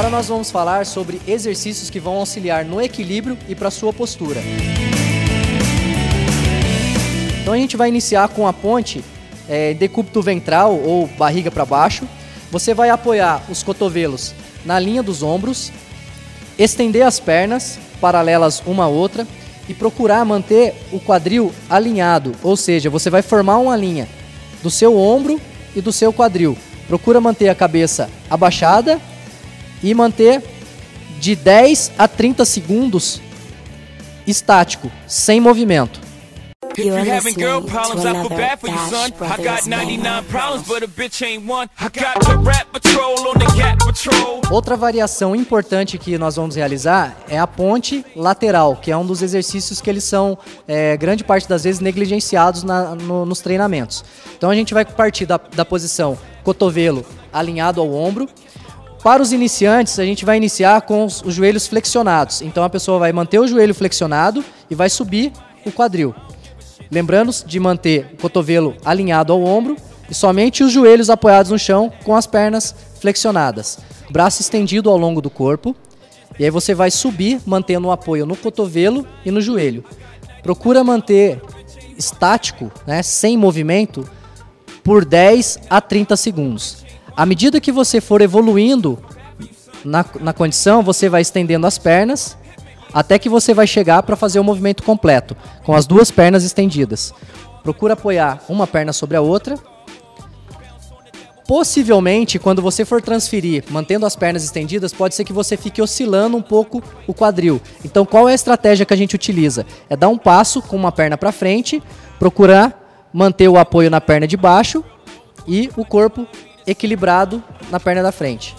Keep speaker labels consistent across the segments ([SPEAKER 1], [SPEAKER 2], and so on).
[SPEAKER 1] Agora nós vamos falar sobre exercícios que vão auxiliar no equilíbrio e para a sua postura. Então a gente vai iniciar com a ponte decúbito ventral ou barriga para baixo. Você vai apoiar os cotovelos na linha dos ombros, estender as pernas paralelas uma à outra e procurar manter o quadril alinhado, ou seja, você vai formar uma linha do seu ombro e do seu quadril. Procura manter a cabeça abaixada e manter de 10 a 30 segundos estático, sem movimento.
[SPEAKER 2] If you having girl problems, I feel bad for you, son. I got 99 problems, but a bitch ain't one. I got the rap patrol on the Gap Patrol.
[SPEAKER 1] Outra variação importante que nós vamos realizar é a ponte lateral, que é um dos exercícios que eles são, grande parte das vezes, negligenciados nos treinamentos. Então a gente vai partir da posição cotovelo alinhado ao ombro. Para os iniciantes, a gente vai iniciar com os joelhos flexionados. Então a pessoa vai manter o joelho flexionado e vai subir o quadril. Lembrando de manter o cotovelo alinhado ao ombro e somente os joelhos apoiados no chão com as pernas flexionadas. Braço estendido ao longo do corpo. E aí você vai subir mantendo o apoio no cotovelo e no joelho. Procura manter estático, sem movimento, por 10 a 30 segundos. À medida que você for evoluindo na condição, você vai estendendo as pernas até que você vai chegar para fazer o movimento completo, com as duas pernas estendidas. Procura apoiar uma perna sobre a outra. Possivelmente, quando você for transferir, mantendo as pernas estendidas, pode ser que você fique oscilando um pouco o quadril. Então, qual é a estratégia que a gente utiliza? É dar um passo com uma perna para frente, procurar manter o apoio na perna de baixo e o corpo equilibrado na perna da frente.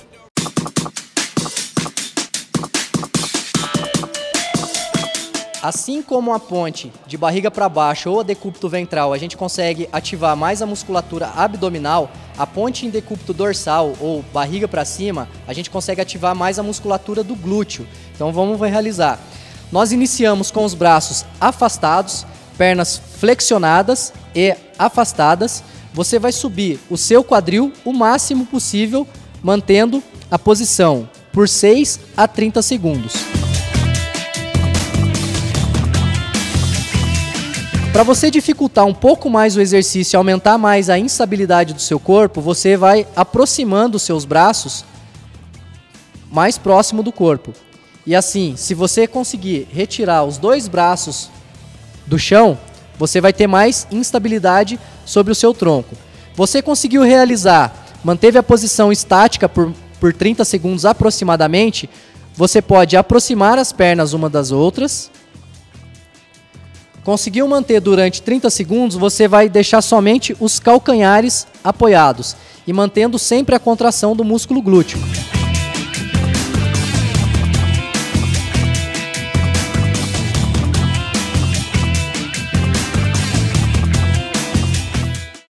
[SPEAKER 1] Assim como a ponte de barriga para baixo ou a decúbito ventral, a gente consegue ativar mais a musculatura abdominal, a ponte em decúbito dorsal ou barriga para cima, a gente consegue ativar mais a musculatura do glúteo. Então vamos realizar. Nós iniciamos com os braços afastados, pernas flexionadas e afastadas. Você vai subir o seu quadril o máximo possível, mantendo a posição por 6 a 30 segundos. Para você dificultar um pouco mais o exercício e aumentar mais a instabilidade do seu corpo, você vai aproximando os seus braços mais próximo do corpo. E assim, se você conseguir retirar os dois braços do chão, você vai ter mais instabilidade sobre o seu tronco. Você conseguiu realizar, manteve a posição estática por 30 segundos aproximadamente, você pode aproximar as pernas uma das outras. Conseguiu manter durante 30 segundos, você vai deixar somente os calcanhares apoiados e mantendo sempre a contração do músculo glúteo.